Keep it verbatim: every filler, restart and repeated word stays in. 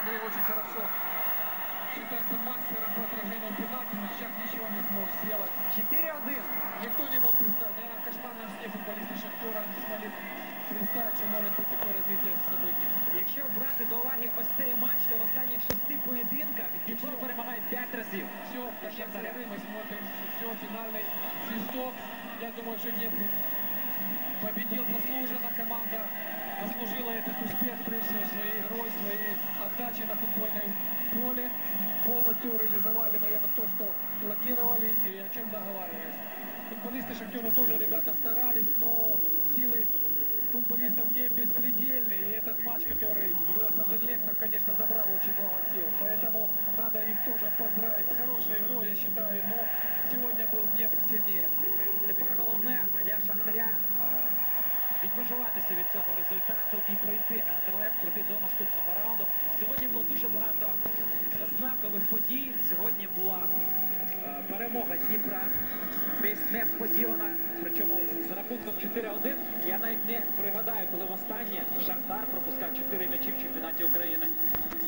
Андрей очень хорошо считается мастером по отражению пенальти, но сейчас ничего не смог сделать. четыре один. Никто не мог представить, наверное, в кошмарном сне футболисты Шахтера не смогли представить, что может быть такое развитие событий. Якщо брати до уваги ось цей матч, то в останніх шести поєдинках Дніпро перемагає п'ять разів. Все, конец игры, мы смотрим, все, финальный свисток. Я думаю, что Днепр победил заслуженно, команда заслужила этот успех, прежде всего, своей игрой, своей отдачей на футбольном поле. Полностью реализовали, наверное, то, что планировали и о чем договаривались. Футболисты Шахтера тоже, ребята, старались, но силы футболистов не беспредельные. И этот матч, который был с Андерлехтом, конечно, забрал очень много сил. Поэтому надо их тоже поздравить с хорошей игрой, я считаю. Но сегодня был Днепр сильнее. Тепер головне для Шахтаря відмежуватися від цього результату і пройти Андерлехт, пройти до наступного раунду. Сьогодні було дуже багато знакових подій. Сьогодні була е, перемога Дніпра, десь несподівана, причому з рахунком чотири один. Я навіть не пригадаю, коли востаннє Шахтар пропускав чотири м'ячі в чемпіонаті України.